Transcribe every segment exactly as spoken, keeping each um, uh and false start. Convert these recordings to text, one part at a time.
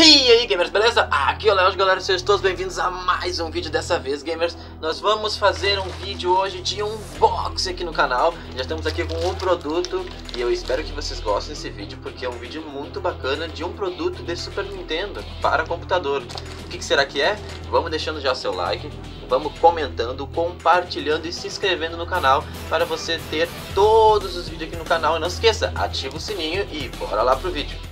E aí gamers, beleza? Aqui é o Léo, galera, sejam todos bem-vindos a mais um vídeo. Dessa vez, gamers, nós vamos fazer um vídeo hoje de unboxing aqui no canal. Já estamos aqui com um produto e eu espero que vocês gostem desse vídeo, porque é um vídeo muito bacana de um produto de Super Nintendo para computador. O que, que será que é? Vamos deixando já o seu like, vamos comentando, compartilhando e se inscrevendo no canal para você ter todos os vídeos aqui no canal. E não se esqueça, ativa o sininho e bora lá pro vídeo.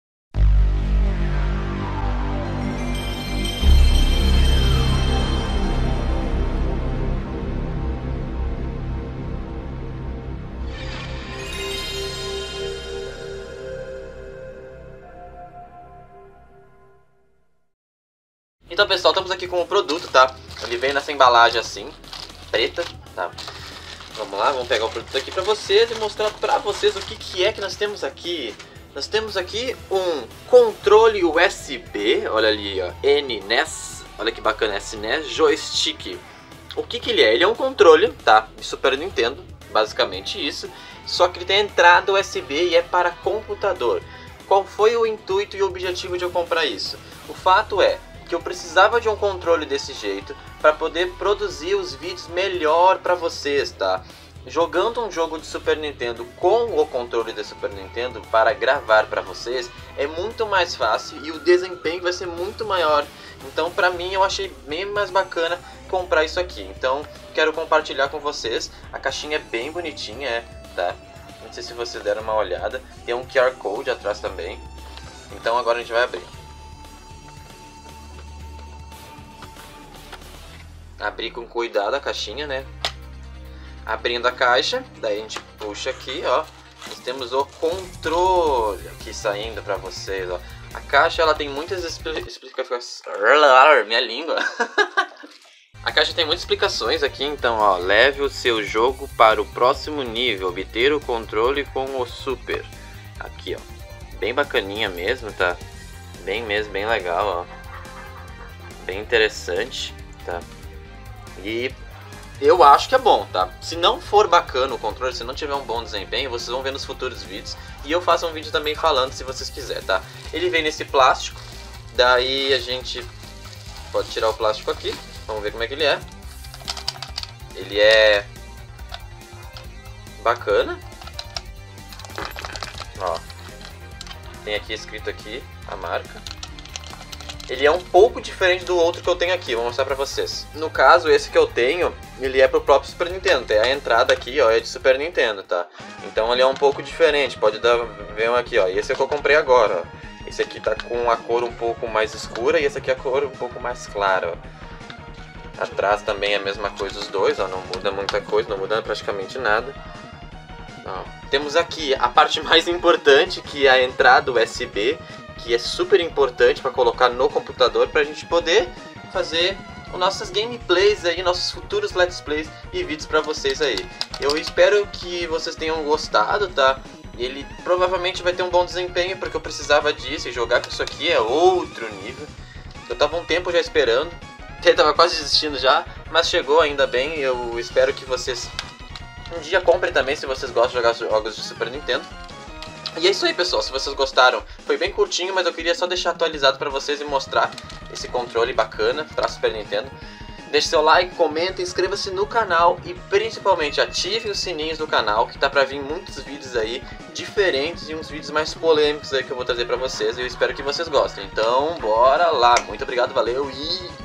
Então pessoal, estamos aqui com o produto, tá? Ele vem nessa embalagem assim, preta, tá? Vamos lá, vamos pegar o produto aqui pra vocês e mostrar pra vocês o que, que é que nós temos aqui. Nós temos aqui um controle U S B, olha ali, ó, N N E S, olha que bacana, S N E S Joystick. O que que ele é? Ele é um controle, tá? De Super Nintendo, basicamente isso. Só que ele tem entrada U S B e é para computador. Qual foi o intuito e o objetivo de eu comprar isso? O fato é que eu precisava de um controle desse jeito para poder produzir os vídeos melhor para vocês, tá? Jogando um jogo de Super Nintendo com o controle de Super Nintendo para gravar para vocês é muito mais fácil e o desempenho vai ser muito maior. Então, para mim, eu achei bem mais bacana comprar isso aqui. Então, quero compartilhar com vocês. A caixinha é bem bonitinha, é, tá? Não sei se vocês deram uma olhada. Tem um Q R Code atrás também. Então, agora a gente vai abrir. Abrir com cuidado a caixinha, né? Abrindo a caixa, daí a gente puxa aqui, ó. Nós temos o controle aqui saindo pra vocês, ó. A caixa, ela tem muitas explicações. Minha língua. A caixa tem muitas explicações aqui, então, ó. Leve o seu jogo para o próximo nível. Obter o controle com o Super. Aqui, ó. Bem bacaninha mesmo, tá? Bem mesmo, bem legal, ó. Bem interessante, tá? E eu acho que é bom, tá? Se não for bacana o controle, se não tiver um bom desempenho, vocês vão ver nos futuros vídeos. E eu faço um vídeo também falando, se vocês quiserem, tá? Ele vem nesse plástico. Daí a gente pode tirar o plástico aqui. Vamos ver como é que ele é. Ele é bacana. Ó, tem aqui escrito aqui a marca. Ele é um pouco diferente do outro que eu tenho aqui, vou mostrar pra vocês. No caso, esse que eu tenho, ele é pro próprio Super Nintendo. Tem a entrada aqui, ó, é de Super Nintendo, tá? Então ele é um pouco diferente, pode dar, ver um aqui, ó. E esse é que eu comprei agora, ó. Esse aqui tá com a cor um pouco mais escura e esse aqui é a cor um pouco mais clara, ó. Atrás também é a mesma coisa os dois, ó, não muda muita coisa, não muda praticamente nada. Ó. Temos aqui a parte mais importante, que é a entrada U S B, que é super importante para colocar no computador para a gente poder fazer as nossas gameplays aí, nossos futuros let's plays e vídeos para vocês aí. Eu espero que vocês tenham gostado, tá? Ele provavelmente vai ter um bom desempenho porque eu precisava disso e jogar com isso aqui é outro nível. Eu tava um tempo já esperando, eu tava quase desistindo já, mas chegou ainda bem. Eu espero que vocês um dia comprem também se vocês gostam de jogar jogos de Super Nintendo. E é isso aí, pessoal, se vocês gostaram, foi bem curtinho, mas eu queria só deixar atualizado pra vocês e mostrar esse controle bacana pra Super Nintendo. Deixe seu like, comenta, inscreva-se no canal e principalmente ative os sininhos do canal, que tá pra vir muitos vídeos aí diferentes e uns vídeos mais polêmicos aí que eu vou trazer pra vocês e eu espero que vocês gostem. Então, bora lá, muito obrigado, valeu e